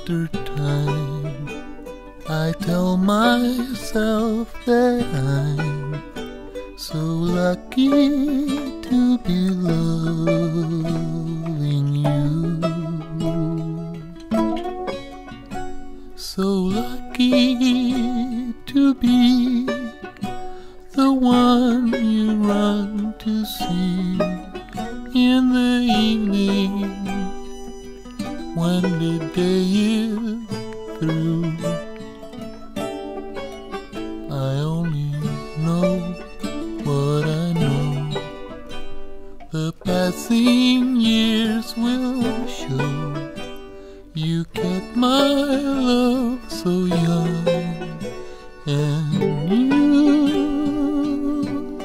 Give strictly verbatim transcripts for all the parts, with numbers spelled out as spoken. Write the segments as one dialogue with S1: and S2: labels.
S1: after time, I tell myself that I'm so lucky to be loving you. So lucky to be the one you run to see in the evening when the day is through. I only know what I know. The passing years will show. You kept my love so young, and you,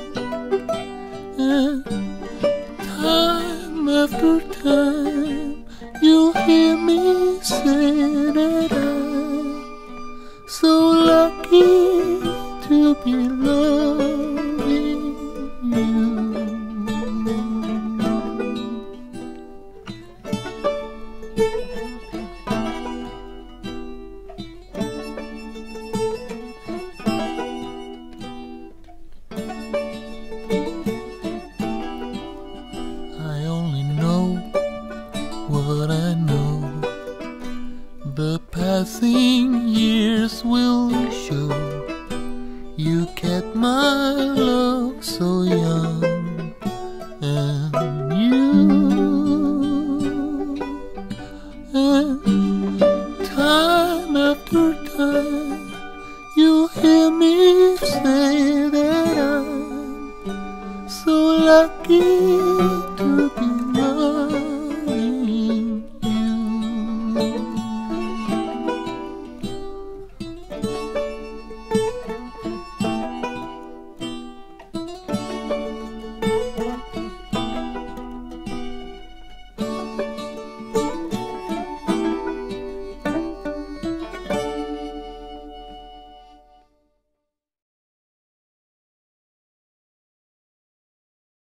S1: and time after time you'll hear me say that I'm so lucky to be loving you. I only know what I know. The passing years will show. You kept my love so young, and you, and time after time you'll hear me say that I'm so lucky